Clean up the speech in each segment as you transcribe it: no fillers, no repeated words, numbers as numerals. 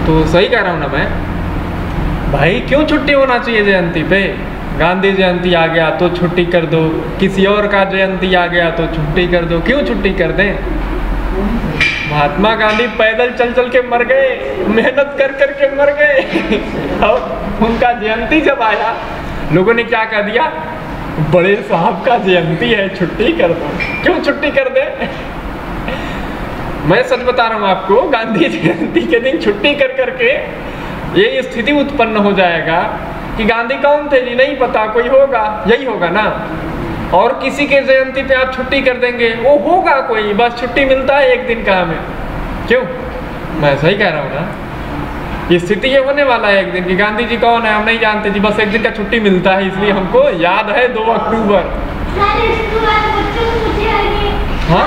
तो सही कह रहा हूँ ना मैं भाई, क्यों छुट्टी होना चाहिए जयंती पे? गांधी जयंती आ गया तो छुट्टी कर दो, किसी और का जयंती आ गया तो छुट्टी कर दो, क्यों छुट्टी कर दें? महात्मा गांधी पैदल चल चल के मर गए, मेहनत कर कर के मर गए और उनका जयंती जब आया लोगों ने क्या कह दिया, बड़े साहब का जयंती है छुट्टी कर दो। क्यों छुट्टी कर दे? मैं सच बता रहा हूँ आपको, गांधी जयंती के दिन छुट्टी कर करके ये स्थिति उत्पन्न हो जाएगा कि गांधी कौन थे जी नहीं पता, कोई होगा, यही होगा ना। और किसी के जयंती पे आप छुट्टी कर देंगे, वो होगा कोई, बस छुट्टी मिलता है एक दिन का हमें। क्यों? मैं सही कह रहा हूँ ना, ये स्थिति ये होने वाला है एक दिन कि गांधी जी कौन है हम नहीं जानते जी, बस एक दिन का छुट्टी मिलता है, इसलिए हमको याद है 2 अक्टूबर। हाँ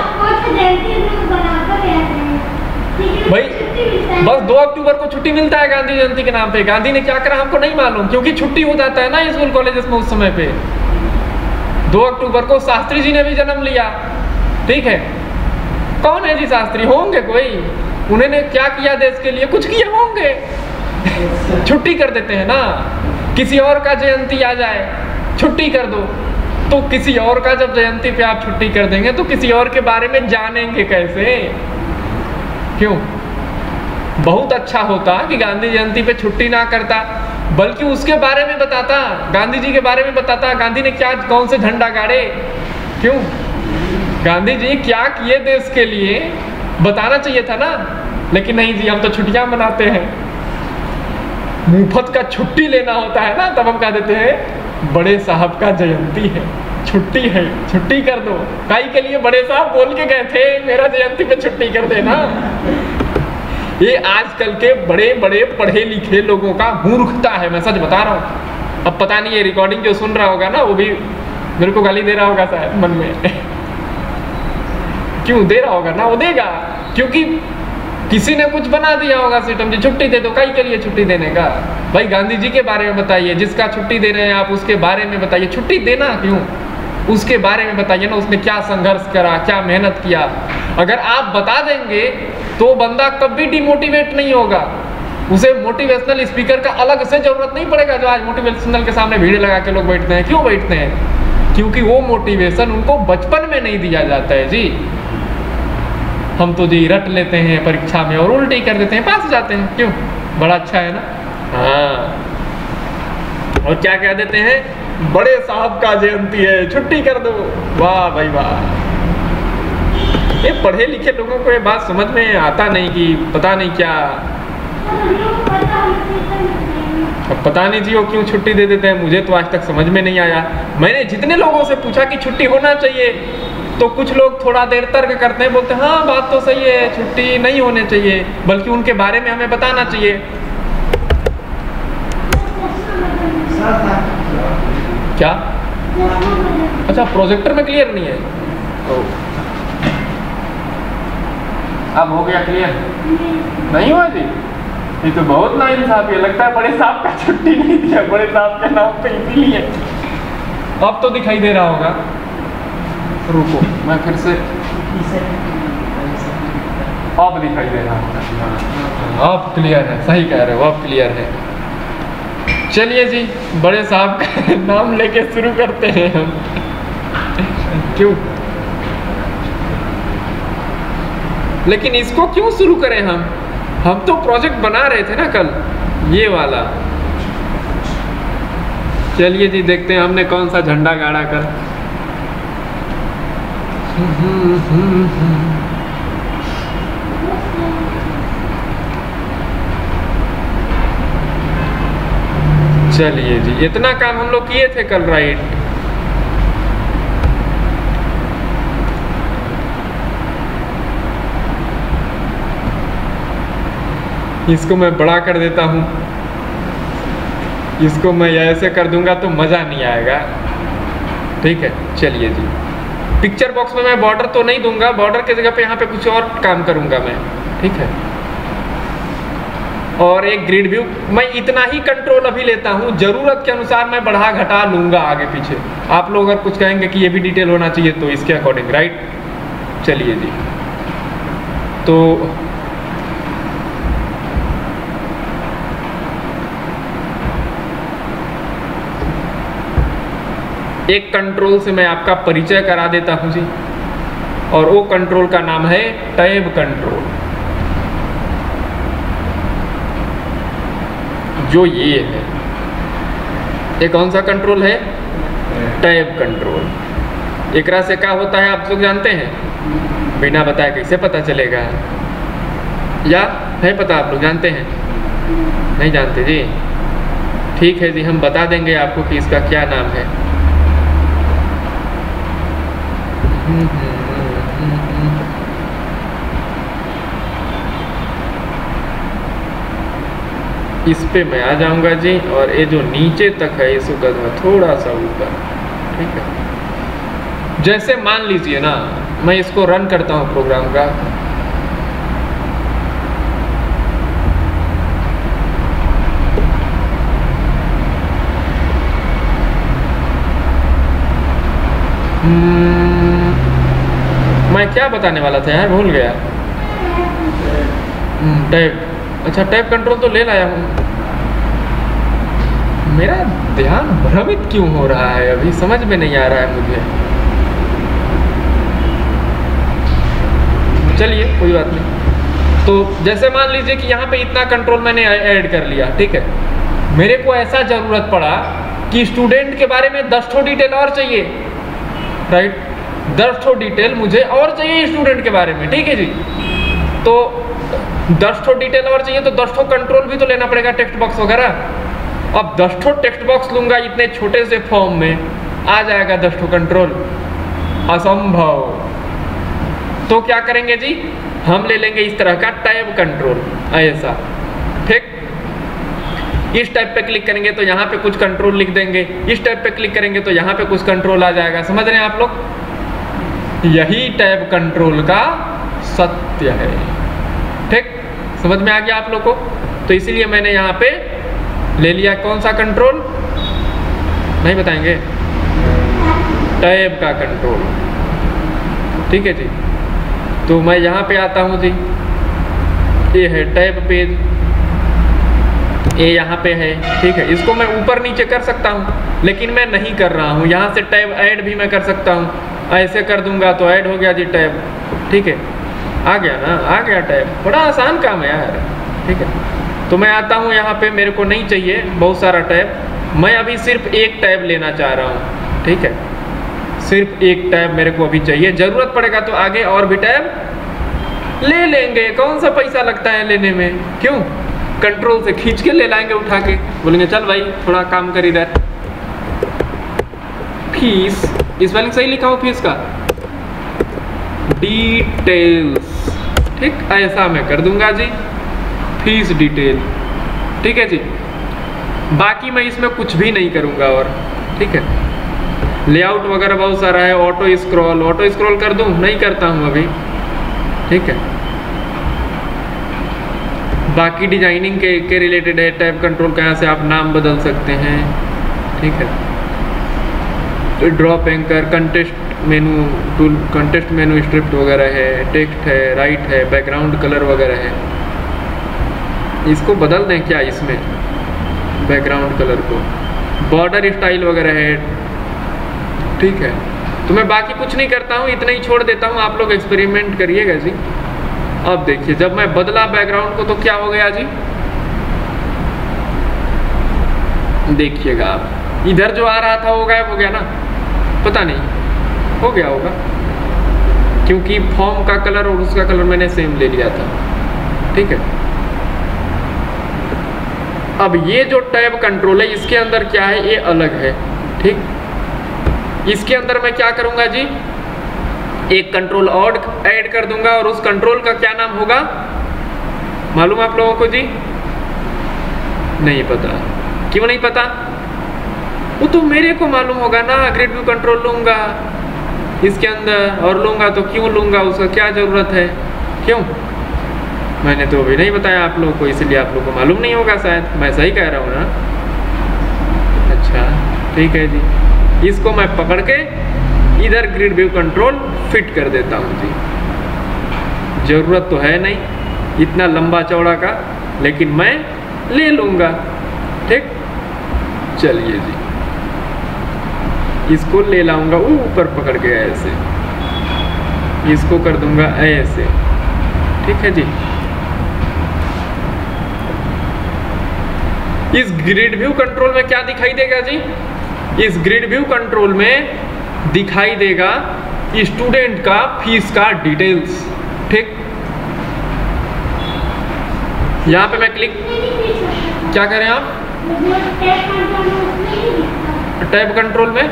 भाई, बस 2 अक्टूबर को छुट्टी मिलता है गांधी जयंती के नाम पे। गांधी ने क्या करा हमको नहीं मालूम, क्योंकि छुट्टी हो जाता है ना स्कूल कॉलेजेस में उस समय पे। 2 अक्टूबर को शास्त्री जी ने भी जन्म लिया, ठीक है। कौन है जी शास्त्री? होंगे कोई, उन्होंने क्या किया देश के लिए? कुछ किए होंगे। छुट्टी कर देते हैं ना। किसी और का जयंती आ जाए छुट्टी कर दो, तो किसी और का जब जयंती पे आप छुट्टी कर देंगे तो किसी और के बारे में जानेंगे कैसे? क्यों? बहुत अच्छा होता कि गांधी जयंती पे छुट्टी ना करता, बल्कि उसके बारे में बताता, गांधी जी के बारे में बताता, गांधी ने क्या कौन से झंडा गाड़े, क्यों गांधी जी क्या किए देश के लिए, बताना चाहिए था ना। लेकिन नहीं जी, हम तो छुट्टियां मनाते हैं। मुफ्त का छुट्टी लेना होता है ना, तब हम कह देते हैं बड़े साहब का जयंती है, छुट्टी है, छुट्टी कर दो। काई के लिए? बड़े साहब बोल के गए थे मेरा जयंती पे छुट्टी कर देना। ये आजकल के बड़े बड़े पढ़े लिखे लोगों का मूर्खता है, मैं सच बता रहा हूँ। अब पता नहीं ये रिकॉर्डिंग जो सुन रहा होगा ना, वो भी मेरे को गाली दे रहा होगा शायद मन में। क्यों दे रहा होगा ना? वो देगा क्योंकि किसी ने कुछ बना दिया होगा सिस्टम, जी छुट्टी दे दो। काई के लिए छुट्टी देने का? भाई गांधी जी के बारे में बताइए, जिसका छुट्टी दे रहे हैं आप उसके बारे में बताइए। छुट्टी देना क्यों? उसके बारे में बताइए ना, उसने क्या संघर्ष करा, क्या मेहनत किया। अगर आप बता देंगे तो बंदा कभी डिमोटिवेट नहीं होगा, उसे मोटिवेशनल स्पीकर का अलग से जरूरत नहीं पड़ेगा। जो आज मोटिवेशनल के सामने भीड़ लगा के लोग बैठते हैं, क्यों बैठते हैं? क्योंकि वो मोटिवेशन उनको बचपन में नहीं दिया जाता है जी। हम तो जी रट लेते हैं परीक्षा में और उल्टी कर देते हैं, पास हो जाते हैं। क्यों? बड़ा अच्छा है ना। हाँ, और क्या कह देते हैं, बड़े साहब का जयंती है छुट्टी कर दो। वाह भाई वाह। ये पढ़े लिखे लोगों को ये बात समझ में आता नहीं कि पता नहीं क्या, अब पता नहीं जी वो क्यों छुट्टी दे देते हैं, मुझे तो आज तक समझ में नहीं आया। मैंने जितने लोगों से पूछा कि छुट्टी होना चाहिए, तो कुछ लोग थोड़ा देर तर्क करते हैं, बोलते हैं हाँ बात तो सही है, छुट्टी नहीं होनी चाहिए, बल्कि उनके बारे में हमें बताना चाहिए। क्या? अच्छा, प्रोजेक्टर में क्लियर नहीं है? अब हो गया क्लियर? नहीं हुआ जी? ये तो बहुत नाइंसाफी है, लगता है बड़े साहब का छुट्टी नहीं दिया बड़े साहब के नाम पे, इसीलिए। अब तो दिखाई दे रहा होगा, रुको मैं फिर से, अब दिखाई दे रहा होगा। अब क्लियर है, सही कह रहे हो, अब क्लियर है। चलिए जी, बड़े साहब का नाम लेके शुरू करते हैं हम। क्यों? लेकिन इसको क्यों शुरू करें हम तो प्रोजेक्ट बना रहे थे ना कल, ये वाला। चलिए जी, देखते हैं हमने कौन सा झंडा गाड़ा कल। चलिए जी, इतना काम हम लोग किए थे कल, राइट। इसको मैं बड़ा कर देता हूँ, इसको मैं ऐसे कर दूंगा तो मज़ा नहीं आएगा, ठीक है। चलिए जी, पिक्चर बॉक्स में मैं बॉर्डर तो नहीं दूंगा, बॉर्डर की जगह पे यहाँ पे कुछ और काम करूँगा मैं, ठीक है। और एक ग्रिड व्यू मैं इतना ही कंट्रोल अभी लेता हूँ, ज़रूरत के अनुसार मैं बढ़ा घटा लूँगा आगे पीछे। आप लोग अगर कुछ कहेंगे कि ये भी डिटेल होना चाहिए तो इसके अकॉर्डिंग, राइट। चलिए जी, तो एक कंट्रोल से मैं आपका परिचय करा देता हूँ जी, और वो कंट्रोल का नाम है टैब कंट्रोल। जो ये है, ये कौन सा कंट्रोल है? Tab control. एकरा से क्या होता है आप लोग जानते हैं? बिना बताए कैसे पता चलेगा? या है पता? आप लोग जानते हैं? नहीं जानते जी? ठीक है जी, हम बता देंगे आपको कि इसका क्या नाम है। इस पे मैं आ जाऊंगा जी, और ये जो नीचे तक है इसको करना थोड़ा सा ऊपर, ठीक है। जैसे मान लीजिए ना, मैं इसको रन करता हूँ प्रोग्राम का, मैं क्या बताने वाला था यार, भूल गया। टैब, अच्छा टैब कंट्रोल तो ले लाया हूँ। मेरा ध्यान भ्रमित क्यों हो रहा है, अभी समझ में नहीं आ रहा है मुझे। चलिए कोई बात नहीं। तो जैसे मान लीजिए कि यहाँ पे इतना कंट्रोल मैंने ऐड कर लिया, ठीक है। मेरे को ऐसा ज़रूरत पड़ा कि स्टूडेंट के बारे में 10 ठो डिटेल और चाहिए, राइट। 10 ठो डिटेल मुझे और चाहिए स्टूडेंट के बारे में, ठीक है जी। तो 10 ठो डिटेल और चाहिए तो 10 ठो कंट्रोल भी तो लेना पड़ेगा, टेक्स्ट बॉक्स वगैरह। अब 10 ठो टेक्स्ट बॉक्स लूंगा इतने छोटे से फॉर्म में, आ जाएगा 10 ठो कंट्रोल? असंभव। तो क्या करेंगे जी, हम ले लेंगे इस तरह का टैब कंट्रोल, ऐसा, ठीक। इस टाइप पे क्लिक करेंगे तो यहाँ पे कुछ कंट्रोल लिख देंगे, इस टाइप पे क्लिक करेंगे तो यहाँ पे कुछ कंट्रोल आ जाएगा। समझ रहे हैं आप लोग? यही टैब कंट्रोल का सत्य है, ठीक। समझ में आ गया आप लोग को? तो इसीलिए मैंने यहाँ पे ले लिया कौन सा कंट्रोल, नहीं बताएंगे? टैब का कंट्रोल, ठीक है जी। तो मैं यहाँ पे आता हूँ जी, ये है टैब पेज, ये यहाँ पे है, ठीक है। इसको मैं ऊपर नीचे कर सकता हूँ, लेकिन मैं नहीं कर रहा हूँ। यहाँ से टैब ऐड भी मैं कर सकता हूँ, ऐसे कर दूंगा तो ऐड हो गया जी टैब, ठीक है। आ गया ना, आ गया टैब। बड़ा आसान काम है यार, ठीक है। तो मैं आता हूँ यहाँ पे, मेरे को नहीं चाहिए बहुत सारा टैब, मैं अभी सिर्फ एक टैब लेना चाह रहा हूँ, ठीक है। सिर्फ एक टैब मेरे को अभी चाहिए, ज़रूरत पड़ेगा तो आगे और भी टैब ले लेंगे। कौन सा पैसा लगता है लेने में, क्यों? कंट्रोल से खींच के ले लाएंगे, उठा के बोलेंगे चल भाई थोड़ा काम कर इधर। फीस, इस वाले सही लिखा हो फीस का, डिटेल्स, ठीक, ऐसा मैं कर दूंगा जी, फीस डिटेल, ठीक है जी। बाकी मैं इसमें कुछ भी नहीं करूंगा और, ठीक है। लेआउट वगैरह बहुत सारा है, ऑटो स्क्रॉल कर दूं, नहीं करता हूं अभी, ठीक है। बाकी डिजाइनिंग के रिलेटेड है, टैब कंट्रोल का, यहाँ से आप नाम बदल सकते हैं, ठीक है। तो drop anchor, context menu tool, context menu strip वगैरह है, टेक्स्ट है, राइट है, बैकग्राउंड कलर वगैरह है। इसको बदल दें क्या इसमें, बैकग्राउंड कलर को, बॉर्डर स्टाइल वगैरह है, ठीक है। तो मैं बाकी कुछ नहीं करता हूँ, इतना ही छोड़ देता हूँ, आप लोग एक्सपेरिमेंट करिएगा जी। अब देखिए जब मैं बदला बैकग्राउंड को तो क्या हो गया जी, देखिएगा आप, इधर जो आ रहा था वो गायब हो गया ना, पता नहीं हो गया होगा, क्योंकि फॉर्म का कलर और उसका कलर मैंने सेम ले लिया था, ठीक है। अब ये जो टैब कंट्रोल है इसके अंदर क्या है, ये अलग है, ठीक। इसके अंदर मैं क्या करूंगा जी, एक कंट्रोल और ऐड कर दूंगा, और उस कंट्रोल का क्या नाम होगा मालूम आप लोगों को जी? नहीं पता। क्यों नहीं पता? वो तो मेरे को मालूम होगा ना, ग्रिड व्यू कंट्रोल लूंगा इसके अंदर, और लूंगा तो क्यों लूंगा, उसका क्या जरूरत है, क्यों? मैंने तो अभी नहीं बताया आप लोगों को, इसलिए आप लोगों को मालूम नहीं होगा शायद, मैं सही कह रहा हूँ ना? अच्छा ठीक है जी, इसको मैं पकड़ के इधर ग्रिड व्यू कंट्रोल फिट कर देता हूँ जी। ज़रूरत तो है नहीं इतना लंबा चौड़ा का, लेकिन मैं ले लूँगा, ठीक। चलिए जी, इसको ले लाऊंगा ऊपर पकड़ के ऐसे, इसको कर दूंगा ऐसे, ठीक है जी। इस ग्रिड व्यू कंट्रोल में क्या दिखाई देगा जी? इस ग्रिड व्यू कंट्रोल में दिखाई देगा स्टूडेंट का फीस का डिटेल्स, ठीक। यहां पे मैं क्लिक, क्या करें आप? टैब कंट्रोल में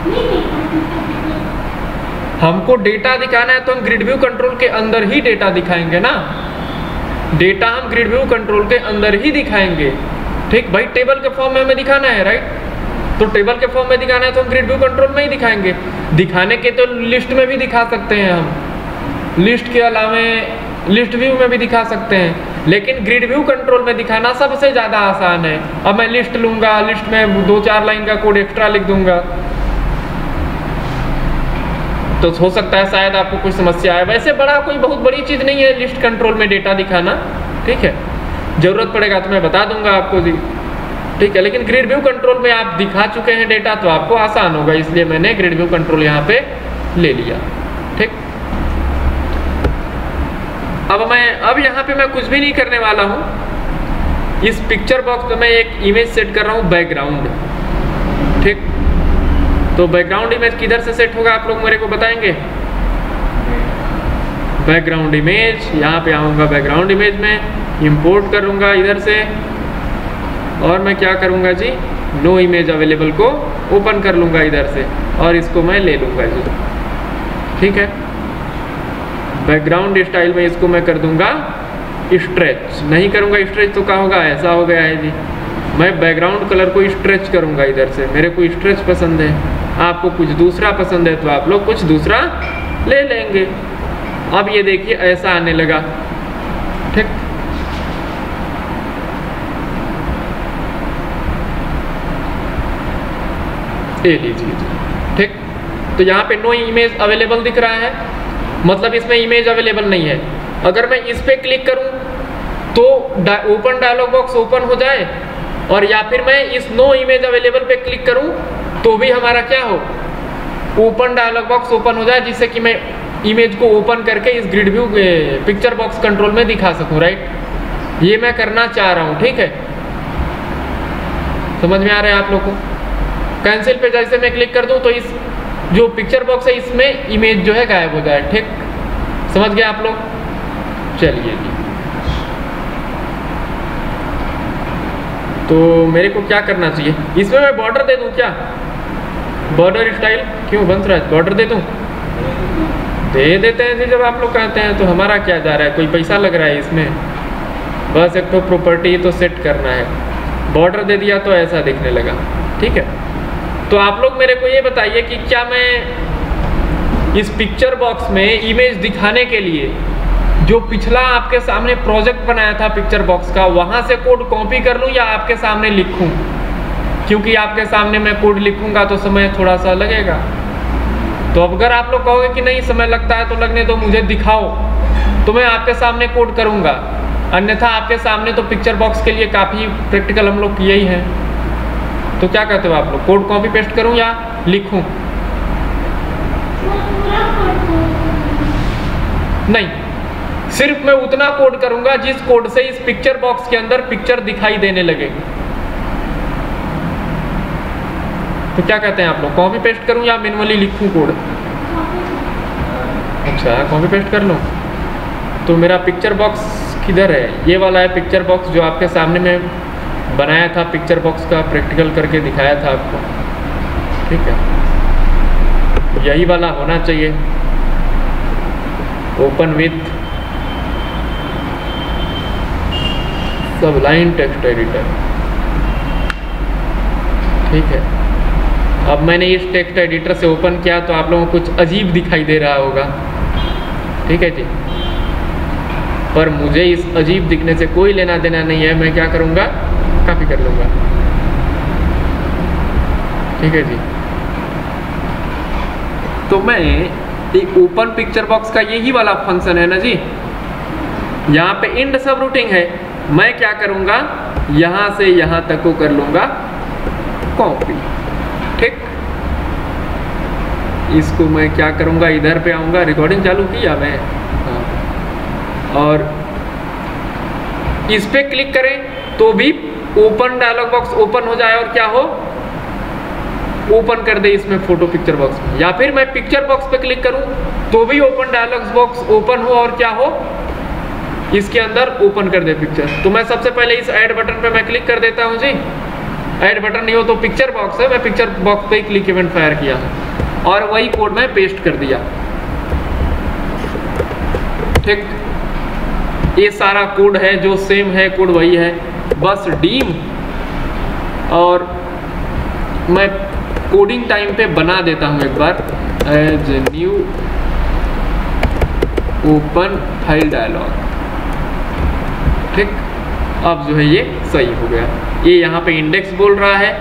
हमको डेटा दिखाना है तो हम ग्रिड व्यू कंट्रोल के अंदर ही डेटा दिखाएंगे ना, डेटा हम ग्रिड व्यू कंट्रोल के अंदर ही दिखाएंगे, ठीक भाई। टेबल के फॉर्म में हमें दिखाना है, राइट, तो टेबल के फॉर्म में दिखाना है तो हम ग्रिड व्यू कंट्रोल में ही दिखाएंगे। दिखाने के तो लिस्ट में भी दिखा सकते हैं हम, लिस्ट के अलावा लिस्ट व्यू में भी दिखा सकते हैं, लेकिन ग्रिड व्यू कंट्रोल में दिखाना सबसे ज़्यादा आसान है। अब मैं लिस्ट लूँगा, लिस्ट में 2-4 लाइन का कोड एक्स्ट्रा लिख दूंगा, तो हो सकता है शायद आपको कुछ समस्या आए। वैसे बड़ा कोई बहुत बड़ी चीज़ नहीं है लिस्ट कंट्रोल में डेटा दिखाना, ठीक है। ज़रूरत पड़ेगा तो मैं बता दूंगा आपको जी, ठीक है। लेकिन ग्रिड व्यू कंट्रोल में आप दिखा चुके हैं डेटा तो आपको आसान होगा, इसलिए मैंने ग्रिड व्यू कंट्रोल यहाँ पे ले लिया, ठीक। अब यहाँ पे मैं कुछ भी नहीं करने वाला हूँ। इस पिक्चर बॉक्स में मैं एक इमेज सेट कर रहा हूँ बैकग्राउंड, ठीक। तो बैकग्राउंड इमेज किधर से सेट होगा आप लोग मेरे को बताएंगे? बैकग्राउंड इमेज, यहाँ पे आऊँगा बैकग्राउंड इमेज में, इंपोर्ट करूँगा इधर से, और मैं क्या करूँगा जी, नो इमेज अवेलेबल को ओपन कर लूँगा इधर से, और इसको मैं ले लूँगा जी, ठीक है। बैकग्राउंड स्टाइल में इसको मैं कर दूँगा स्ट्रेच, नहीं करूँगा स्ट्रेच तो क्या होगा, ऐसा हो गया है जी। मैं बैकग्राउंड कलर को स्ट्रेच करूँगा इधर से, मेरे को स्ट्रेच पसंद है, आपको कुछ दूसरा पसंद है तो आप लोग कुछ दूसरा ले लेंगे। अब ये देखिए ऐसा आने लगा, ठीक। ये लीजिए, ठीक। तो यहाँ पे नो इमेज अवेलेबल दिख रहा है, मतलब इसमें इमेज अवेलेबल नहीं है। अगर मैं इस पे क्लिक करूँ तो ओपन डायलॉग बॉक्स ओपन हो जाए, और या फिर मैं इस नो इमेज अवेलेबल पे क्लिक करूँ तो भी हमारा क्या हो, ओपन डायलॉग बॉक्स ओपन हो जाए, जिससे कि मैं इमेज को ओपन करके इस grid view picture box control में दिखा सकूँ, राइट। ये मैं करना चाह रहा हूँ, ठीक है। समझ में आ रहा है आप लोग को? कैंसिल पे जैसे मैं क्लिक कर दूं तो इस जो पिक्चर बॉक्स है इसमें इमेज जो है गायब हो जाए, ठीक। समझ गए आप लोग? चलिए जी, तो मेरे को क्या करना चाहिए, इसमें मैं बॉर्डर दे दूं क्या? बॉर्डर स्टाइल क्यों बंसराज, बॉर्डर दे दूं? दे देते हैं जी, जब आप लोग कहते हैं तो हमारा क्या जा रहा है, कोई पैसा लग रहा है इसमें? बस एक तो प्रॉपर्टी तो सेट करना है, बॉर्डर दे दिया तो ऐसा दिखने लगा, ठीक है। तो आप लोग मेरे को ये बताइए कि क्या मैं इस पिक्चर बॉक्स में इमेज दिखाने के लिए जो पिछला आपके सामने प्रोजेक्ट बनाया था पिक्चर बॉक्स का, वहाँ से कोड कॉपी कर लूँ या आपके सामने लिखूँ? क्योंकि आपके सामने मैं कोड लिखूँगा तो समय थोड़ा सा लगेगा। तो अगर आप लोग कहोगे कि नहीं समय लगता है तो लगने दो, मुझे दिखाओ, तो मैं आपके सामने कोड करूँगा। अन्यथा आपके सामने तो पिक्चर बॉक्स के लिए काफ़ी प्रैक्टिकल हम लोग किए ही हैं। तो क्या कहते हो आप लोग, कोड कॉपी पेस्ट करूं या लिखूं? नहीं, सिर्फ मैं उतना कोड करूंगा जिस कोड से इस पिक्चर बॉक्स के अंदर पिक्चर दिखाई देने लगे। तो क्या कहते हैं आप लोग, कॉपी पेस्ट करूं या मैन्युअली लिखूं कोड? अच्छा, कॉपी पेस्ट कर लूं। तो मेरा पिक्चर बॉक्स किधर है? ये वाला है पिक्चर बॉक्स जो आपके सामने में बनाया था, पिक्चर बॉक्स का प्रैक्टिकल करके दिखाया था आपको, ठीक है। यही वाला होना चाहिए, open with Sublime text editor, ठीक है। अब मैंने इस टेक्स्ट एडिटर से ओपन किया तो आप लोगों को कुछ अजीब दिखाई दे रहा होगा, ठीक है जी। पर मुझे इस अजीब दिखने से कोई लेना देना नहीं है, मैं क्या करूँगा, कॉपी कर लूँगा, ठीक है जी। तो मैं एक ओपन पिक्चर बॉक्स का यही वाला फंक्शन है ना जी, यहाँ पे इंड सब रूटिंग है, मैं क्या करूँगा, यहाँ से यहाँ तक को कर लूँगा कॉपी, ठीक। इसको मैं क्या करूँगा, इधर पे आऊँगा, रिकॉर्डिंग चालू किया मैं, हाँ, और इस पे क्लिक करें तो भी ओपन डायलॉग बॉक्स ओपन हो जाए और क्या हो, ओपन कर दे इसमें फोटो पिक्चर बॉक्स में। या फिर मैं पिक्चर बॉक्स पे क्लिक करूं तो भी ओपन डायलॉग बॉक्स ओपन हो और क्या हो, इसके अंदर ओपन कर दे पिक्चर। तो मैं सबसे पहले इस ऐड बटन पे मैं क्लिक कर देता हूं जी। ऐड बटन नहीं हो तो पिक्चर बॉक्स है, मैं पिक्चर बॉक्स पे ही क्लिक इवेंट फायर किया और वही कोड मैं पेस्ट कर दिया। ठीक, ये सारा कोड है जो सेम है, कोड वही है, बस डीम और मैं कोडिंग टाइम पे बना देता हूं एक बार, as new open file dialog. ठीक, अब जो है ये सही हो गया। ये यहाँ पे इंडेक्स बोल रहा है,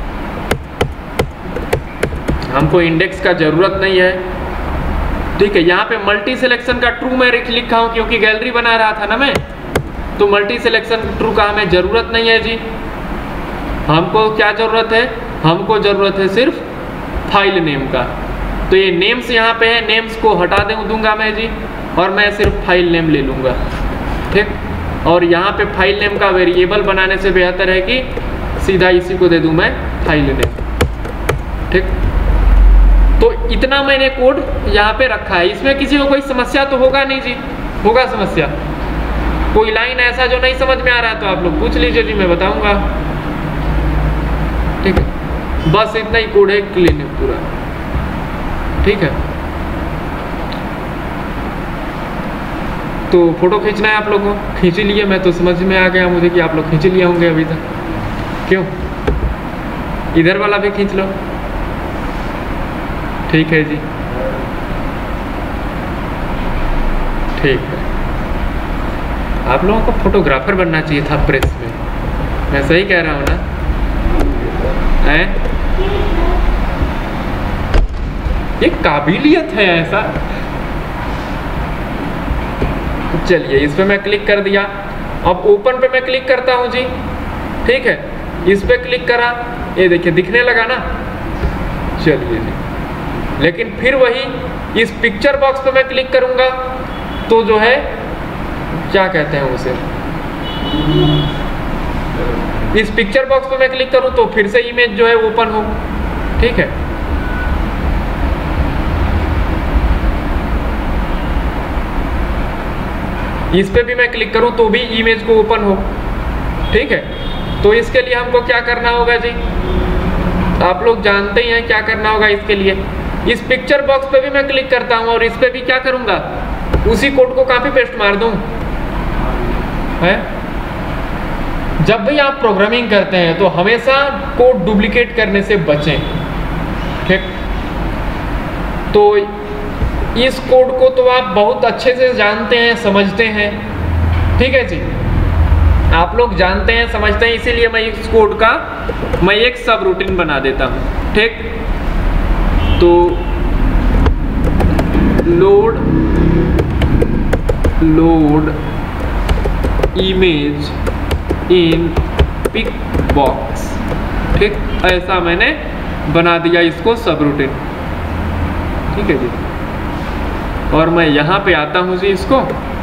हमको इंडेक्स का जरूरत नहीं है। ठीक है, यहाँ पे मल्टी सिलेक्शन का ट्रू मैं लिखा हूँ क्योंकि गैलरी बना रहा था ना मैं, तो मल्टी सिलेक्शन ट्रू का हमें जरूरत नहीं है जी। हमको क्या जरूरत है, हमको जरूरत है सिर्फ फाइल नेम का। तो ये नेम्स यहाँ पे है, नेम्स को हटा दूंगा मैं जी और मैं सिर्फ फाइल नेम ले लूँगा। ठीक, और यहाँ पे फाइल नेम का वेरिएबल बनाने से बेहतर है कि सीधा इसी को दे दूँ मैं फाइल नेम। ठीक, तो इतना मैंने कोड यहाँ पे रखा है। इसमें किसी को कोई समस्या तो होगा नहीं जी? होगा समस्या? कोई लाइन ऐसा जो नहीं समझ में आ रहा है तो आप लोग पूछ लीजिए जी, मैं बताऊंगा। ठीक है, बस इतना ही कोड है क्लीन है पूरा। ठीक है, तो फोटो खींचना है आप लोगों को, खींच लिए। मैं तो समझ में आ गया मुझे कि आप लोग खींच लिए होंगे अभी तक। क्यों, इधर वाला भी खींच लो। ठीक है जी, ठीक है। आप लोगों को फोटोग्राफर बनना चाहिए था प्रेस में, मैं सही कह रहा हूँ ना? ये काबिलियत है ऐसा। चलिए, इस पे मैं क्लिक कर दिया। अब ओपन पे मैं क्लिक करता हूँ जी। ठीक है, इस पे क्लिक करा, ये देखिए दिखने लगा ना। चलिए जी, लेकिन फिर वही इस पिक्चर बॉक्स पे मैं क्लिक करूंगा तो जो है क्या कहते हैं उसे, इस पिक्चर बॉक्स पे मैं क्लिक करूं तो फिर से इमेज जो है ओपन हो। ठीक है, इस पे भी मैं क्लिक करूं तो भी इमेज को ओपन हो। ठीक है, तो इसके लिए हमको क्या करना होगा जी? आप लोग जानते ही हैं क्या करना होगा इसके लिए। इस पिक्चर बॉक्स पे भी मैं क्लिक करता हूं और इस पे भी क्या करूंगा, उसी कोड को कॉपी पेस्ट मार दूं। है, जब भी आप प्रोग्रामिंग करते हैं तो हमेशा कोड डुप्लीकेट करने से बचें। ठीक, तो इस कोड को तो आप बहुत अच्छे से जानते हैं, समझते हैं। ठीक है जी, आप लोग जानते हैं, समझते हैं, इसीलिए मैं इस कोड का मैं एक सब रूटीन बना देता हूं। ठीक, तो load image in pic box. ठीक, ऐसा मैंने बना दिया इसको सब रूटीन। ठीक है जी, और मैं यहाँ पे आता हूँ जी, इसको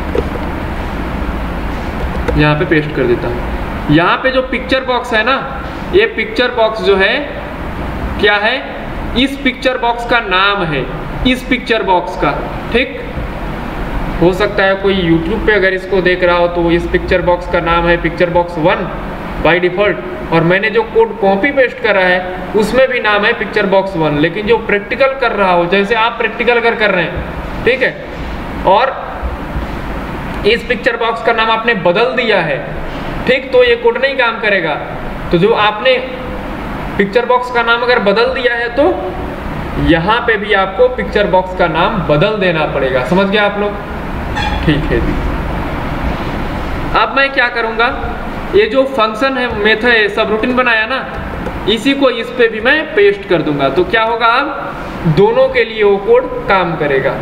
यहाँ पे पेस्ट कर देता हूँ। यहाँ पे जो पिक्चर बॉक्स है ना, ये पिक्चर बॉक्स जो है क्या है, इस पिक्चर बॉक्स का नाम है, इस पिक्चर बॉक्स का। ठीक, हो सकता है कोई YouTube पे अगर इसको देख रहा हो तो इस पिक्चर बॉक्स का नाम है पिक्चर बॉक्स 1 बाय डिफॉल्ट, और मैंने जो कोड कॉपी पेस्ट करा है उसमें भी नाम है पिक्चर बॉक्स 1। लेकिन जो प्रैक्टिकल कर रहा हो, जैसे आप प्रैक्टिकल अगर कर रहे हैं, ठीक है, और इस पिक्चर बॉक्स का नाम आपने बदल दिया है, ठीक, तो ये कोड नहीं काम करेगा। तो जो आपने पिक्चर बॉक्स का नाम अगर बदल दिया है तो यहाँ पे भी आपको पिक्चर बॉक्स का नाम बदल देना पड़ेगा। समझ गए आप लोग? ठीक है जी, अब मैं क्या करूँगा, ये जो फंक्शन है, मेथड, सब रूटीन बनाया ना, इसी को इस पे भी मैं पेस्ट कर दूंगा। तो क्या होगा, अब दोनों के लिए वो कोड काम करेगा।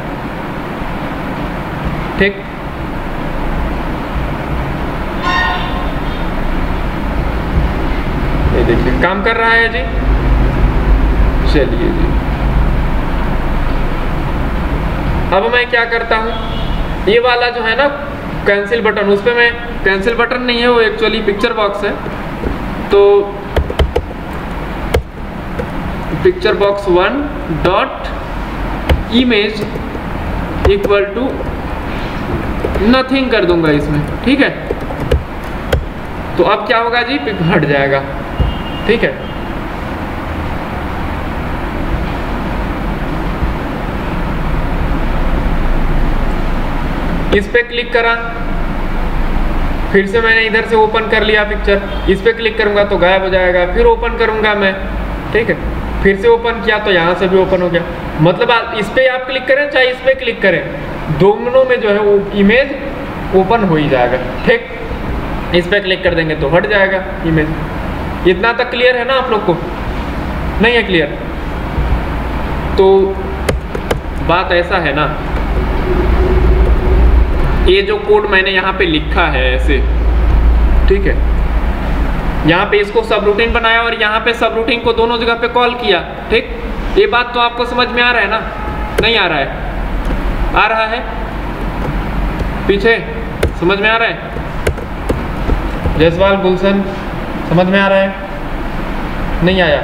ठीक, ये देखिए काम कर रहा है जी। चलिए जी, अब मैं क्या करता हूँ, ये वाला जो है ना कैंसिल बटन, उस पर मैं, कैंसिल बटन नहीं है वो एक्चुअली पिक्चर बॉक्स है, तो picture box 1 dot image equal to nothing कर दूंगा इसमें, ठीक है। तो अब क्या होगा जी, पिक हट जाएगा, ठीक है। इस पे क्लिक करा, फिर से मैंने इधर से ओपन कर लिया पिक्चर, इस पे क्लिक करूंगा तो गायब हो जाएगा, फिर ओपन करूंगा मैं, ठीक है, फिर से ओपन किया तो यहाँ से भी ओपन हो गया। मतलब आप इस पे आप क्लिक करें चाहे इस पे क्लिक करें, दोनों में जो है वो इमेज ओपन हो ही जाएगा, ठीक। इस पे क्लिक कर देंगे तो हट जाएगा इमेज। इतना तक क्लियर है ना आप लोग को? नहीं है क्लियर? तो बात ऐसा है ना, ये जो कोड मैंने यहाँ पे लिखा है ऐसे, ठीक है, यहाँ पे इसको सब रूटीन बनाया और यहाँ पे सब रूटीन को दोनों जगह पे कॉल किया, ठीक। ये बात तो आपको समझ में आ रहा है ना? नहीं आ रहा है? आ रहा है पीछे? समझ में आ रहा है? जयसवाल, गुलशन, समझ में आ रहा है? नहीं आया?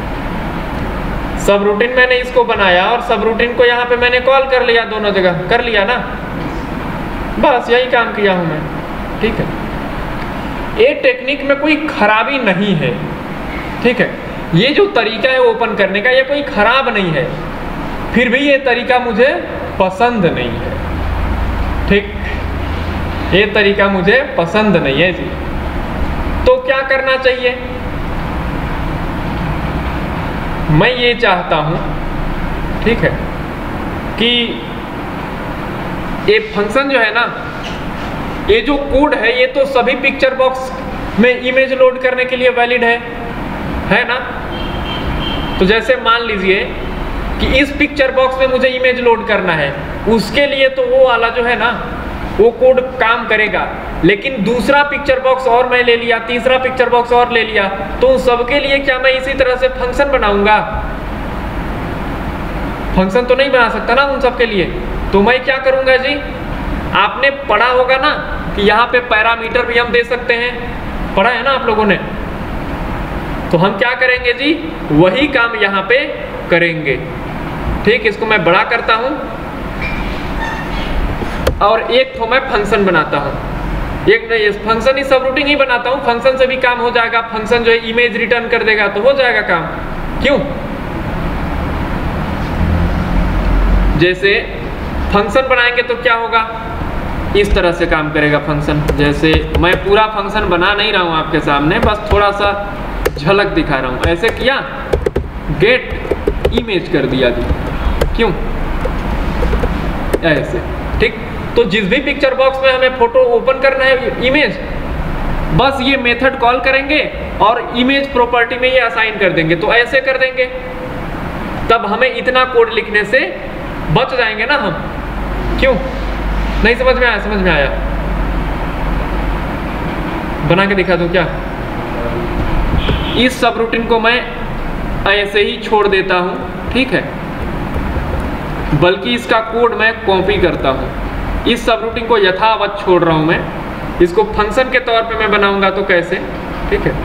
सब रूटीन मैंने इसको बनाया और सब रूटीन को यहाँ पे मैंने कॉल कर लिया, दोनों जगह कर लिया ना, बस यही काम किया हूं मैं, ठीक है। ये टेक्निक में कोई खराबी नहीं है, ठीक है। ये जो तरीका है ओपन करने का, ये कोई खराब नहीं है, फिर भी ये तरीका मुझे पसंद नहीं है, ठीक। ये तरीका मुझे पसंद नहीं है जी। तो क्या करना चाहिए? मैं ये चाहता हूं, ठीक है, कि ये फंक्शन जो है ना, ये जो कोड है ये तो सभी पिक्चर बॉक्स में इमेज लोड करने के लिए वैलिड है ना। तो जैसे मान लीजिए कि इस पिक्चर बॉक्स में मुझे इमेज लोड करना है, उसके लिए तो वो वाला जो है ना वो कोड काम करेगा, लेकिन दूसरा पिक्चर बॉक्स और मैं ले लिया, तीसरा पिक्चर बॉक्स और ले लिया, तो सबके लिए क्या मैं इसी तरह से फंक्शन बनाऊंगा? फंक्शन तो नहीं बना सकता ना उन सबके लिए। तो मैं क्या करूंगा जी, आपने पढ़ा होगा ना कि यहाँ पे पैरामीटर भी हम दे सकते हैं, पढ़ा है ना आप लोगों ने? तो हम क्या करेंगे जी, वही काम यहाँ पे करेंगे, ठीक। इसको मैं बड़ा करता हूँ और एक तो मैं फंक्शन बनाता हूँ, एक नहीं, इस फंक्शन ही सब रूटीन ही बनाता हूँ, फंक्शन से भी काम हो जाएगा, फंक्शन जो है इमेज रिटर्न कर देगा तो हो जाएगा काम, क्यों? जैसे फंक्शन बनाएंगे तो क्या होगा, इस तरह से काम करेगा फंक्शन। जैसे मैं पूरा फंक्शन बना नहीं रहा हूँ आपके सामने, बस थोड़ा सा झलक दिखा रहा हूँ। ऐसे किया, गेट इमेज कर दिया जी, क्यों? ऐसे, ठीक। तो जिस भी पिक्चर बॉक्स में हमें फोटो ओपन करना है इमेज, बस ये मेथड कॉल करेंगे और इमेज प्रॉपर्टी में ये असाइन कर देंगे, तो ऐसे कर देंगे, तब हमें इतना कोड लिखने से बच जाएंगे ना हम, क्यों? नहीं समझ में आया? समझ में आया? बना के दिखा दूं क्या? इस सब रूटीन को मैं ऐसे ही छोड़ देता हूं, ठीक है, बल्कि इसका कोड मैं कॉपी करता हूं। इस सब रूटीन को यथावत छोड़ रहा हूं मैं, इसको फंक्शन के तौर पे मैं बनाऊंगा तो कैसे, ठीक है।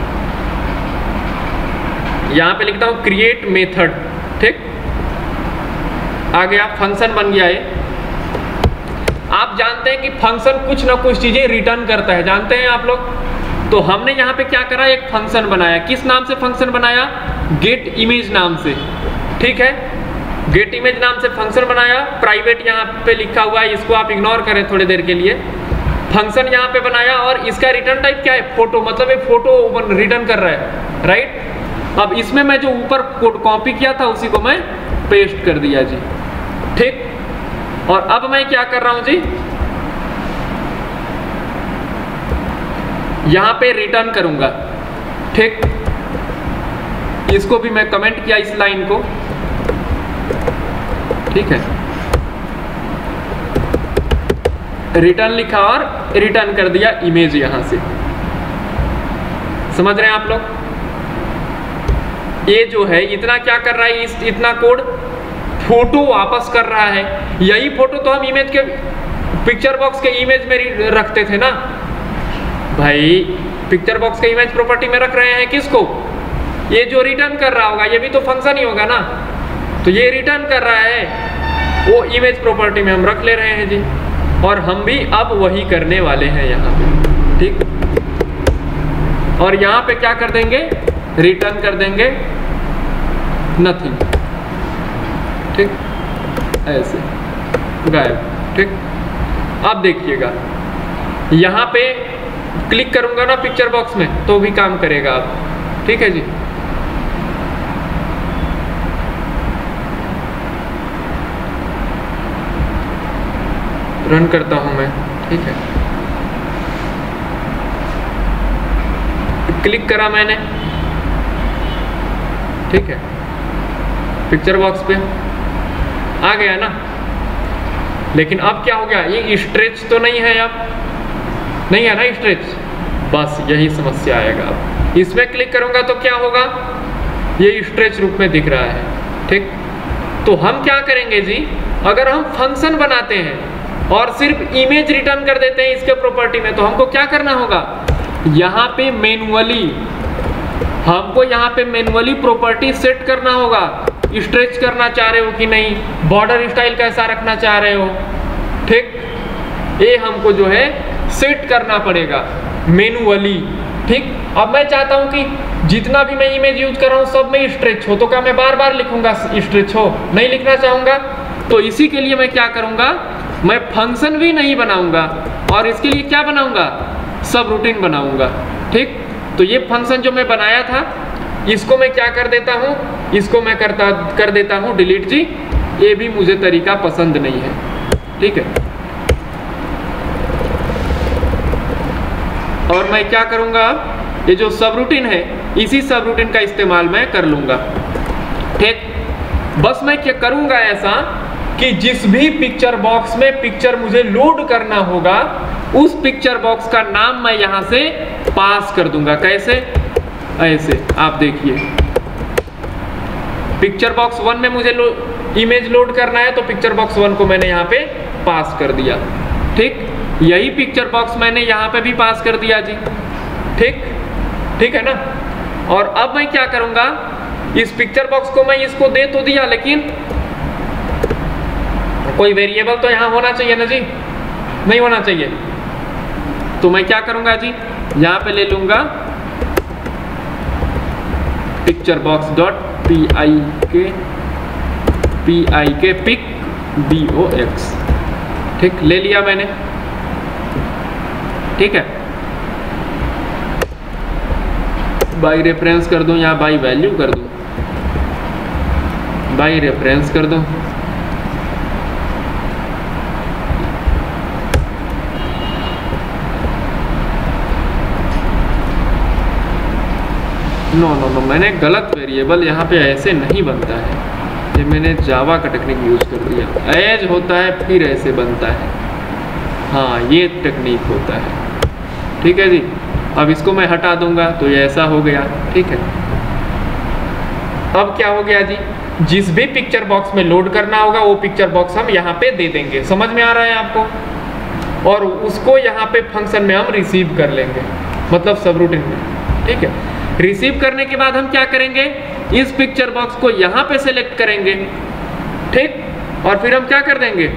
यहां पे लिखता हूं क्रिएट मेथड, ठीक, आ गया, फंक्शन बन गया है। आप जानते हैं कि फंक्शन कुछ ना कुछ चीजें रिटर्न करता है, जानते हैं आप लोग। तो हमने यहाँ पे क्या करा, एक फंक्शन बनाया। किस नाम से फंक्शन बनाया? गेट इमेज नाम से, ठीक है। गेट इमेज नाम से फंक्शन बनाया, प्राइवेट यहाँ पे लिखा हुआ है, इसको आप इग्नोर करें थोड़ी देर के लिए। फंक्शन यहाँ पे बनाया और इसका रिटर्न टाइप क्या है? फोटो, मतलब ये फोटो रिटर्न कर रहा है, राइट। अब इसमें मैं जो ऊपर कोड कॉपी किया था उसी को मैं पेस्ट कर दिया जी, ठीक। और अब मैं क्या कर रहा हूं जी, यहां पे रिटर्न करूंगा, ठीक। इसको भी मैं कमेंट किया, इस लाइन को, ठीक है, रिटर्न लिखा और रिटर्न कर दिया इमेज यहां से। समझ रहे हैं आप लोग? ये जो है इतना क्या कर रहा है, इतना कोड फोटो वापस कर रहा है। यही फोटो तो हम इमेज के पिक्चर बॉक्स के इमेज में रखते थे ना भाई, पिक्चर बॉक्स के इमेज प्रॉपर्टी में रख रहे हैं किसको, ये जो रिटर्न कर रहा होगा ये भी तो फंक्शन ही होगा ना, तो ये रिटर्न कर रहा है वो इमेज प्रॉपर्टी में हम रख ले रहे हैं जी, और हम भी अब वही करने वाले हैं यहाँ पे, ठीक। और यहाँ पे क्या कर देंगे, रिटर्न कर देंगे नथिंग, ठीक, ऐसे गायब, ठीक। अब देखिएगा यहाँ पे क्लिक करूंगा ना पिक्चर बॉक्स में तो भी काम करेगा अब, ठीक है जी। रन करता हूं मैं, ठीक है, क्लिक करा मैंने, ठीक है, पिक्चर बॉक्स पे आ गया ना। लेकिन अब क्या हो गया, ये स्ट्रेच तो नहीं है, अब नहीं है ना स्ट्रेच, बस यही समस्या आएगा। अब इसमें क्लिक करूंगा तो क्या होगा, ये स्ट्रेच रूप में दिख रहा है, ठीक। तो हम क्या करेंगे जी, अगर हम फंक्शन बनाते हैं और सिर्फ इमेज रिटर्न कर देते हैं इसके प्रॉपर्टी में, तो हमको क्या करना होगा, यहाँ पे मैनुअली हमको यहाँ पे मैनुअली प्रॉपर्टी सेट करना होगा, स्ट्रेच करना चाह रहे हो कि नहीं, बॉर्डर स्टाइल कैसा रखना चाह रहे हो, ठीक, ये हमको जो है सेट करना पड़ेगा मैनुअली, ठीक। अब मैं चाहता हूं कि जितना भी मैं इमेज यूज कर रहा हूं सब में स्ट्रेच हो, तो क्या मैं बार बार लिखूंगा स्ट्रेच हो, नहीं लिखना चाहूंगा। तो इसी के लिए मैं क्या करूंगा, मैं फंक्शन भी नहीं बनाऊंगा और इसके लिए क्या बनाऊंगा, सब रूटीन बनाऊंगा, ठीक। तो ये फंक्शन जो मैं बनाया था इसको मैं क्या कर देता हूं, इसको मैं कर देता हूं डिलीट जी, ये भी मुझे तरीका पसंद नहीं है, ठीक है। और मैं क्या करूंगा, ये जो सब रूटीन है इसी सब रूटीन का इस्तेमाल मैं कर लूंगा, ठीक। बस मैं क्या करूंगा ऐसा कि जिस भी पिक्चर बॉक्स में पिक्चर मुझे लोड करना होगा उस पिक्चर बॉक्स का नाम मैं यहां से पास कर दूंगा, कैसे, ऐसे आप देखिए, पिक्चर बॉक्स 1 में मुझे इमेज लोड करना है तो पिक्चर बॉक्स 1 को मैंने यहाँ पे पास कर दिया, ठीक। यही पिक्चर बॉक्स मैंने यहाँ पे भी पास कर दिया जी, ठीक, ठीक है ना। और अब मैं क्या करूंगा, इस पिक्चर बॉक्स को मैं इसको दे तो दिया, लेकिन कोई वेरिएबल तो यहाँ होना चाहिए ना जी, नहीं होना चाहिए। तो मैं क्या करूंगा जी, यहाँ पे ले लूंगा picture box dot P pic box, ठीक, ले लिया मैंने, ठीक है। बाई रेफरेंस कर दूं या बाई वैल्यू कर दूं, बाई रेफरेंस कर दूं, नो मैंने गलत वेरिएबल, यहाँ पे ऐसे नहीं बनता है, ये मैंने जावा का टेक्निक यूज कर दिया, एज होता है फिर ऐसे बनता है, हाँ ये टेक्निक होता है, ठीक है जी। अब इसको मैं हटा दूंगा तो ये ऐसा हो गया, ठीक है। अब क्या हो गया जी, जिस भी पिक्चर बॉक्स में लोड करना होगा वो पिक्चर बॉक्स हम यहाँ पे दे देंगे, समझ में आ रहा है आपको, और उसको यहाँ पे फंक्शन में हम रिसीव कर लेंगे, मतलब सब रूटीन में, ठीक है। रिसीव करने के बाद हम क्या करेंगे, इस पिक्चर बॉक्स को यहाँ पे सेलेक्ट करेंगे, ठीक, और फिर हम क्या कर देंगे,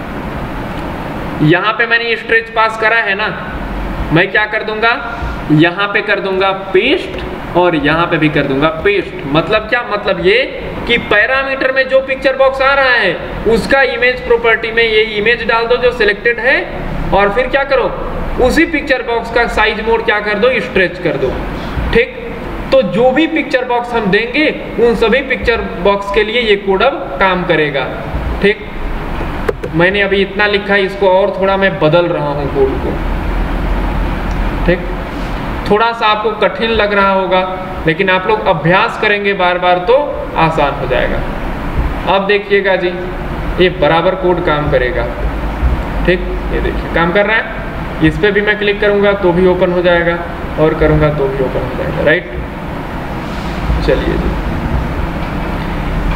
यहाँ पे मैंने स्ट्रेच पास करा है ना, मैं क्या कर दूंगा, यहाँ पे कर दूंगा पेस्ट और यहाँ पे भी कर दूंगा पेस्ट। मतलब क्या, मतलब ये कि पैरामीटर में जो पिक्चर बॉक्स आ रहा है उसका इमेज प्रॉपर्टी में ये इमेज डाल दो जो सिलेक्टेड है, और फिर क्या करो, उसी पिक्चर बॉक्स का साइज मोड क्या कर दो, स्ट्रेच कर दो, ठीक। तो जो भी पिक्चर बॉक्स हम देंगे उन सभी पिक्चर बॉक्स के लिए ये कोड अब काम करेगा, ठीक। मैंने अभी इतना लिखा है, इसको और थोड़ा मैं बदल रहा हूँ कोड को, ठीक। थोड़ा सा आपको कठिन लग रहा होगा, लेकिन आप लोग अभ्यास करेंगे बार बार तो आसान हो जाएगा। अब देखिएगा जी, ये बराबर कोड काम करेगा, ठीक, ये देखिए काम कर रहा है। इस पे भी मैं क्लिक करूंगा तो भी ओपन हो जाएगा, और करूंगा तो भी ओपन हो जाएगा, राइट। चलिए जी,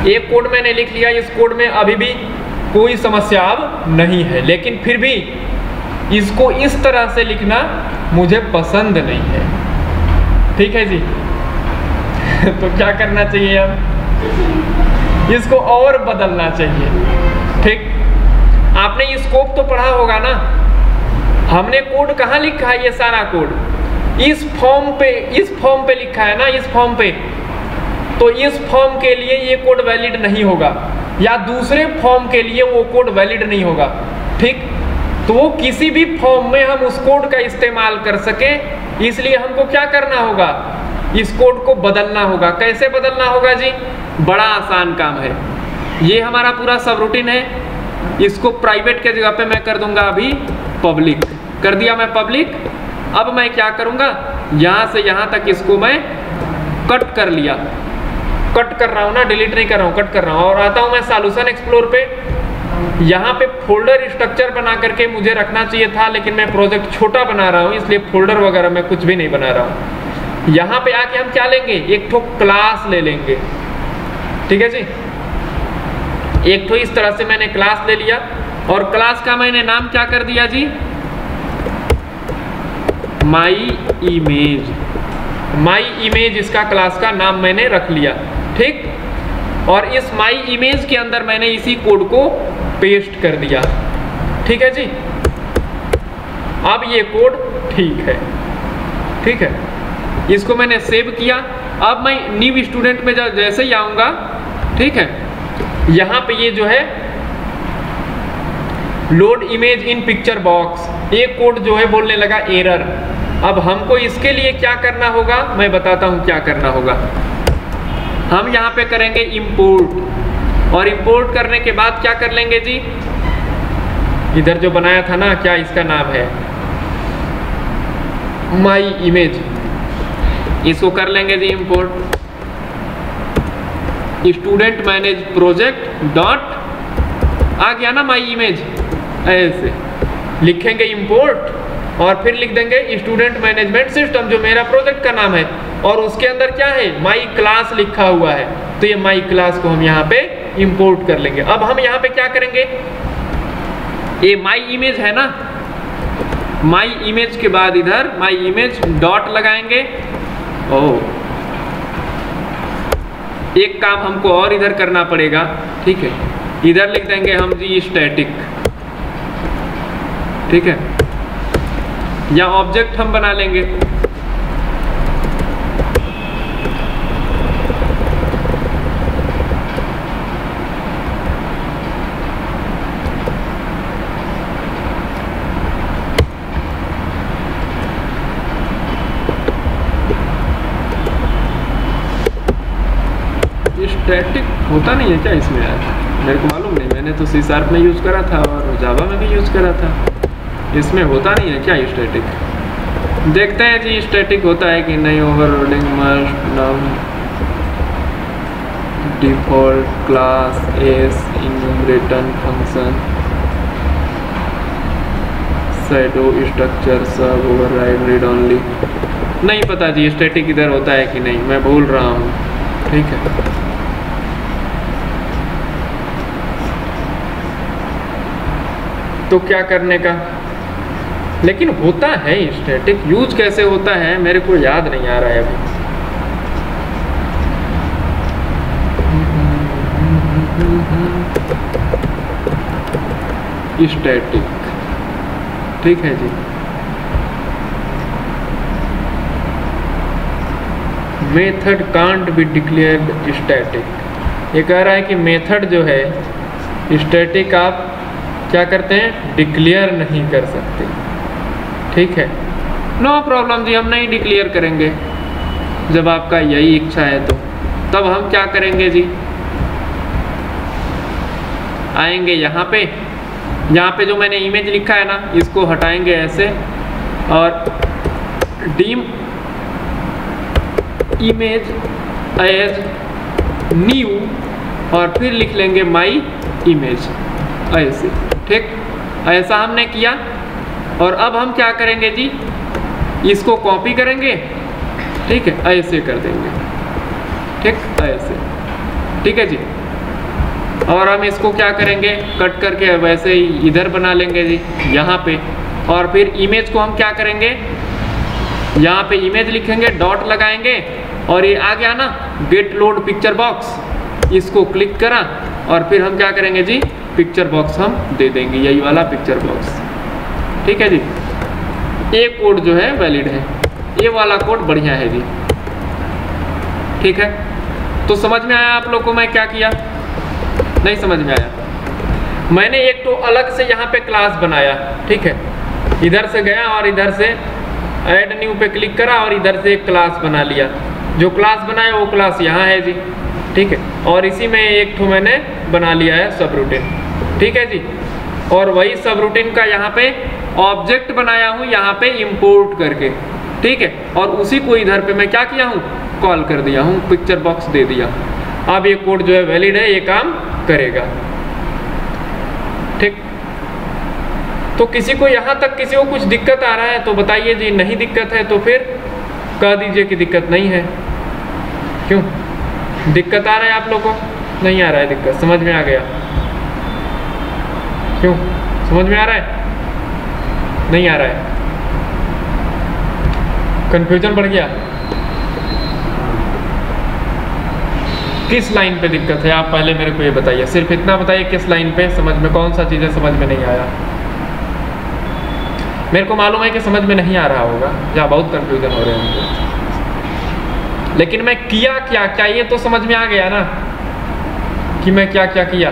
एक कोड मैंने लिख लिया, इस कोड में अभी भी कोई समस्या अब नहीं है, लेकिन फिर भी इसको इस तरह से लिखना मुझे पसंद नहीं है। ठीक है जी। तो क्या करना चाहिए, अब इसको और बदलना चाहिए। ठीक, आपने स्कोप तो पढ़ा होगा ना, हमने कोड कहाँ लिखा है, ये सारा कोड इस फॉर्म पे लिखा है ना, इस फॉर्म पे। तो इस फॉर्म के लिए ये कोड वैलिड नहीं होगा, या दूसरे फॉर्म के लिए वो कोड वैलिड नहीं होगा। ठीक, तो वो किसी भी फॉर्म में हम उस कोड का इस्तेमाल कर सके, इसलिए हमको क्या करना होगा, इस कोड को बदलना होगा। कैसे बदलना होगा जी, बड़ा आसान काम है। ये हमारा पूरा सब रूटीन है, इसको प्राइवेट के जगह पे मैं कर दूंगा अभी पब्लिक, कर दिया मैं पब्लिक। अब मैं क्या करूंगा, यहां से यहां तक इसको मैं कट कर लिया, कट कर रहा हूं ना, डिलीट नहीं कर रहा हूं, कट कर रहा हूं। और आता हूं मैं सॉल्यूशन एक्सप्लोर पे, यहाँ पे फोल्डर स्ट्रक्चर बना करके मुझे रखना चाहिए था, लेकिन मैं प्रोजेक्ट छोटा बना रहा हूँ, इसलिए फोल्डर वगैरह मैं कुछ भी नहीं बना रहा हूँ। यहाँ पे आके हम क्या लेंगे, एक ठो क्लास ले लेंगे। ठीक है जी, एक ठो इस तरह से मैंने क्लास ले लिया, और क्लास का मैंने नाम क्या कर दिया जी, माई इमेज। माई इमेज इसका क्लास का नाम मैंने रख लिया। ठीक, और इस माई इमेज के अंदर मैंने इसी कोड को पेस्ट कर दिया। ठीक है जी, अब ये कोड ठीक है। ठीक है, इसको मैंने सेव किया। अब मैं न्यू स्टूडेंट में जैसे ही आऊंगा, ठीक है, यहाँ पे ये जो है load image in picture box, ये कोड जो है बोलने लगा एरर। अब हमको इसके लिए क्या करना होगा, मैं बताता हूँ क्या करना होगा। हम यहाँ पे करेंगे इंपोर्ट, और इंपोर्ट करने के बाद क्या कर लेंगे जी, इधर जो बनाया था ना, क्या इसका नाम है, माई इमेज, इसको कर लेंगे जी import. Student manage project dot आ गया ना माई इमेज, ऐसे लिखेंगे इंपोर्ट, और फिर लिख देंगे स्टूडेंट मैनेजमेंट सिस्टम, जो मेरा प्रोजेक्ट का नाम है, और उसके अंदर क्या है, माई क्लास लिखा हुआ है। तो ये माई क्लास को हम यहाँ पे इंपोर्ट कर लेंगे। अब हम यहाँ पे क्या करेंगे, ये माई इमेज है ना, माई इमेज के बाद इधर माई इमेज डॉट लगाएंगे। ओह, एक काम हमको और इधर करना पड़ेगा। ठीक है, इधर लिख देंगे हम जी स्टैटिक। ठीक है, या ऑब्जेक्ट हम बना लेंगे। स्टैटिक होता नहीं है क्या इसमें यार, मेरे को मालूम नहीं, मैंने तो C# में यूज़ करा था और जावा में भी यूज़ करा था। इसमें होता नहीं है क्या स्टैटिक, देखते हैं जी स्टैटिक होता है कि नहीं। Overloading must now default classes enumerator function shadow structure सब ओवरराइड रीड ओनली। नहीं पता जी स्टैटिक इधर होता है कि नहीं, मैं भूल रहा हूँ। ठीक है, तो क्या करने का, लेकिन होता है स्टैटिक, यूज कैसे होता है मेरे को याद नहीं आ रहा है अभी। स्टैटिक, ठीक है जी। Method can't be declared static, ये कह रहा है कि मेथड जो है स्टैटिक आप क्या करते हैं, डिक्लेयर नहीं कर सकते। ठीक है, नो प्रॉब्लम जी, हम नहीं डिक्लेयर करेंगे जब आपका यही इच्छा है। तो तब हम क्या करेंगे जी, आएंगे यहाँ पे जो मैंने इमेज लिखा है ना, इसको हटाएंगे ऐसे, और डीम इमेज एज न्यू, और फिर लिख लेंगे माई इमेज ऐसे। ठीक, ऐसा हमने किया। और अब हम क्या करेंगे जी, इसको कॉपी करेंगे। ठीक है, ऐसे कर देंगे। ठीक, ऐसे। ठीक है जी, और हम इसको क्या करेंगे, कट करके वैसे ही इधर बना लेंगे जी यहाँ पे। और फिर इमेज को हम क्या करेंगे, यहाँ पे इमेज लिखेंगे, डॉट लगाएंगे और ये आ गया ना गेट लोड पिक्चर बॉक्स, इसको क्लिक करा और फिर हम क्या करेंगे जी, पिक्चर बॉक्स हम दे देंगे, यही वाला पिक्चर बॉक्स। ठीक है जी, ये कोड जो है वैलिड है, ये वाला कोड बढ़िया है जी। ठीक है, तो समझ में आया आप लोग को मैं क्या किया? नहीं समझ में आया? मैंने एक तो अलग से यहाँ पे क्लास बनाया। ठीक है, इधर से गया और इधर से ऐड न्यू पे क्लिक करा और इधर से एक क्लास बना लिया। जो क्लास बनाया वो क्लास यहाँ है जी। ठीक है, और इसी में एक तो मैंने बना लिया है सब रूटीन। ठीक है जी, और वही सब रूटीन का यहाँ पे ऑब्जेक्ट बनाया हूँ यहाँ पे इंपोर्ट करके। ठीक है, और उसी को इधर पे मैं क्या किया हूँ, कॉल कर दिया हूँ, पिक्चर बॉक्स दे दिया। अब ये कोड जो है वैलिड है, ये काम करेगा। ठीक, तो किसी को यहाँ तक किसी को कुछ दिक्कत आ रहा है तो बताइए जी। नहीं दिक्कत है तो फिर कह दीजिए कि दिक्कत नहीं है। क्यों दिक्कत आ रहा है आप लोगों को? नहीं आ रहा है दिक्कत, समझ में आ गया? क्यों समझ में आ रहा है? नहीं आ रहा है? कंफ्यूजन बढ़ गया? किस लाइन पे दिक्कत है आप पहले मेरे को ये बताइए। सिर्फ इतना बताइए किस लाइन पे समझ में, कौन सा चीज़ें समझ में नहीं आया। मेरे को मालूम है कि समझ में नहीं आ रहा होगा या बहुत कंफ्यूजन हो रहे होंगे, लेकिन मैं किया क्या क्या ये तो समझ में आ गया ना कि मैं क्या क्या किया।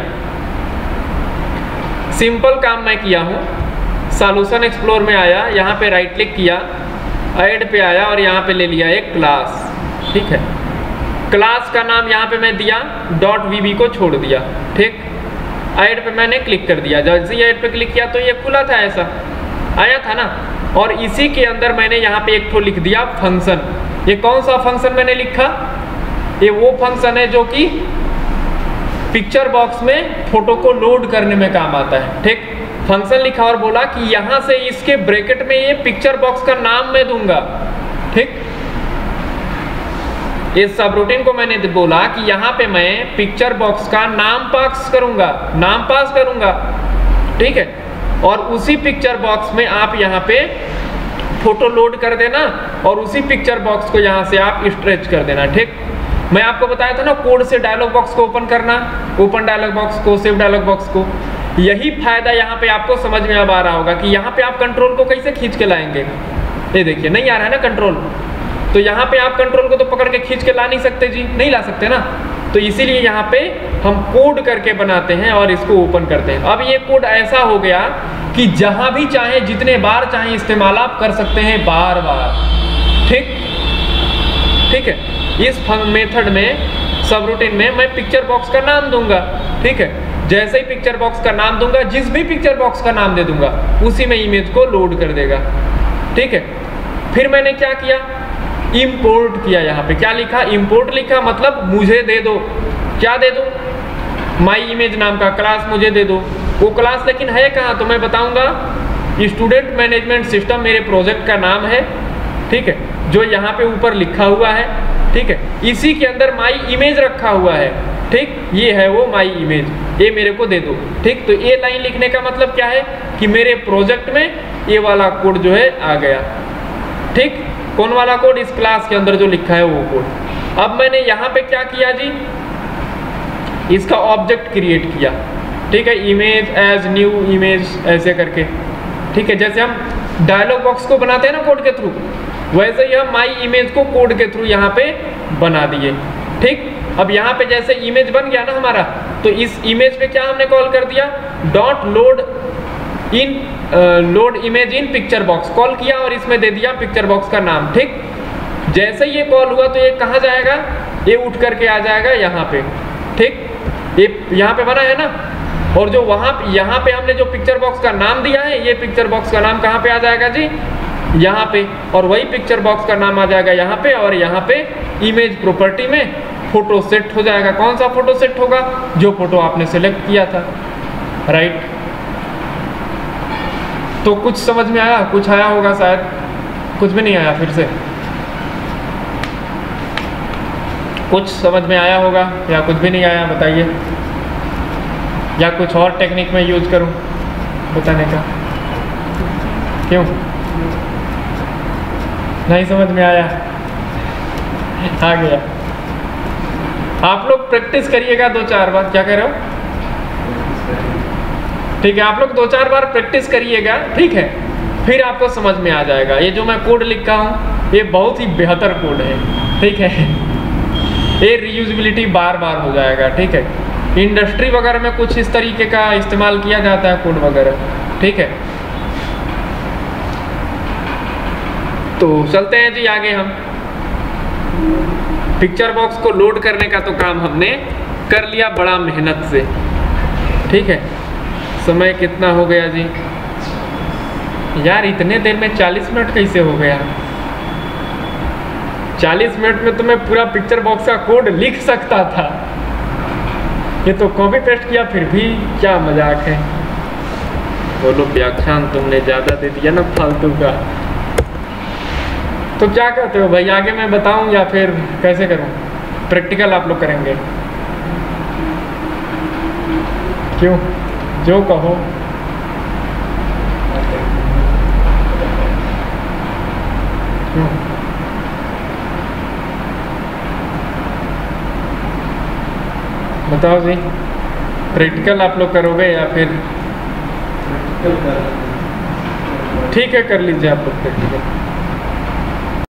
सिंपल काम मैं किया हूँ, सॉल्यूशन एक्सप्लोर में आया, यहाँ पे राइट क्लिक किया, ऐड पे आया और यहाँ पे ले लिया एक क्लास। ठीक है, क्लास का नाम यहाँ पे मैं दिया .vb को छोड़ दिया। ठीक, ऐड पे मैंने क्लिक कर दिया, जैसे ही ऐड पे क्लिक किया तो ये खुला था, ऐसा आया था ना। और इसी के अंदर मैंने यहाँ पे एक तो लिख दिया फंक्शन। ये कौन सा फंक्शन मैंने लिखा? ये वो फंक्शन है जो कि पिक्चर बॉक्स में फोटो को लोड करने में काम आता है। ठीक, फंक्शन लिखा और बोला कि यहाँ से इसके ब्रैकेट में ये पिक्चर बॉक्स का नाम मैं दूंगा। ठीक, इस सब रूटीन को मैंने बोला कि यहाँ पे मैं पिक्चर बॉक्स का नाम पास करूंगा। ठीक है, और उसी पिक्चर बॉक्स में आप यहाँ पे फोटो लोड कर देना और उसी पिक्चर बॉक्स को यहाँ से आप स्ट्रेच कर देना। ठीक, मैं आपको बताया था ना कोड से डायलॉग बॉक्स को ओपन करना, ओपन डायलॉग बॉक्स को, सेव डायलॉग बॉक्स को। यही फायदा यहाँ पे आपको समझ में अब आ रहा होगा कि यहाँ पे आप कंट्रोल को कैसे खींच के लाएंगे। ये देखिए नहीं आ रहा है ना कंट्रोल, तो यहाँ पे आप कंट्रोल को तो पकड़ के खींच के ला नहीं सकते जी, नहीं ला सकते ना। तो इसीलिए यहाँ पे हम कोड करके बनाते हैं और इसको ओपन करते हैं। अब ये कोड ऐसा हो गया कि जहां भी चाहे, जितने बार चाहे इस्तेमाल आप कर सकते हैं, बार बार। ठीक है, इस मेथड में सब रूटीन में मैं पिक्चर बॉक्स का नाम दूंगा। ठीक है, जैसे ही पिक्चर बॉक्स का नाम दूंगा, जिस भी पिक्चर बॉक्स का नाम दे दूंगा उसी में इमेज को लोड कर देगा। ठीक है, फिर मैंने क्या किया, इंपोर्ट किया। यहाँ पे क्या लिखा, इंपोर्ट लिखा, मतलब मुझे दे दो। क्या दे दो? माई इमेज नाम का क्लास मुझे दे दो। वो क्लास लेकिन है कहाँ, तो मैं बताऊंगा। स्टूडेंट मैनेजमेंट सिस्टम मेरे प्रोजेक्ट का नाम है। ठीक है, जो यहाँ पे ऊपर लिखा हुआ है। ठीक है, इसी के अंदर माई इमेज रखा हुआ है। ठीक, ये है वो माई इमेज, ये मेरे को दे दो। ठीक, तो ये लाइन लिखने का मतलब क्या है कि मेरे प्रोजेक्ट में ये वाला कोड जो है आ गया। ठीक, कौन वाला कोड? इस क्लास के अंदर जो लिखा है वो कोड। अब मैंने यहाँ पे क्या किया जी, इसका ऑब्जेक्ट क्रिएट किया। ठीक है, इमेज एज न्यू इमेज ऐसे करके। ठीक है, जैसे हम डायलॉग बॉक्स को बनाते हैं ना कोड के थ्रू, वैसे ही हम माई इमेज को कोड के थ्रू यहाँ पे बना दिए। ठीक, अब यहाँ पे जैसे इमेज बन गया ना हमारा, तो इस इमेज पे क्या हमने कॉल कर दिया, dot load image in picture box call किया और इसमें दे दिया पिक्चर बॉक्स का नाम। ठीक, जैसे ये कॉल हुआ तो ये कहाँ जाएगा, ये उठ करके आ जाएगा यहाँ पे। ठीक, ये यहाँ पे बना है ना, और जो यहाँ पे हमने जो पिक्चर बॉक्स का नाम दिया है, ये पिक्चर बॉक्स का नाम कहाँ पे आ जाएगा जी, यहाँ पे। और वही पिक्चर बॉक्स का नाम आ जाएगा यहाँ पे, और यहाँ पे इमेज प्रॉपर्टी में फोटो सेट हो जाएगा। कौन सा फोटो सेट होगा? जो फोटो आपने सेलेक्ट किया था। राइट, तो कुछ समझ में आया? कुछ आया होगा शायद, कुछ भी नहीं आया। फिर से कुछ समझ में आया होगा या कुछ भी नहीं आया, बताइए। या कुछ और टेक्निक में यूज करूं बताने का? क्यों नहीं समझ में आया? आ गया। आप लोग प्रैक्टिस करिएगा 2-4 बार। क्या कह रहे हो? ठीक है, आप लोग 2-4 बार प्रैक्टिस करिएगा, ठीक है, फिर आपको समझ में आ जाएगा। ये जो मैं कोड लिखा हूँ ये बहुत ही बेहतर कोड है, ठीक है। ये रीयूजेबिलिटी बार बार हो जाएगा, ठीक है। इंडस्ट्री वगैरह में कुछ इस तरीके का इस्तेमाल किया जाता है कोड वगैरह, ठीक है। तो चलते हैं जी आगे। हम पिक्चर बॉक्स को लोड करने का तो काम हमने कर लिया बड़ा मेहनत से, ठीक है। समय कितना हो गया जी? यार इतने देर में 40 मिनट कैसे हो गया? 40 मिनट में तो मैं पूरा पिक्चर बॉक्स का कोड लिख सकता था। ये तो कॉपी पेस्ट किया, फिर भी क्या मजाक है। बोलो व्याख्यान तुमने ज़्यादा दे दिया ना फालतू का। तो क्या कहते हो भाई, आगे मैं बताऊं या फिर कैसे करूं? प्रैक्टिकल आप लोग करेंगे? क्यों? जो कहो। क्यों? बताओ जी, प्रैक्टिकल आप लोग करोगे या फिर? ठीक है, कर लीजिए आप लोग प्रैक्टिकल।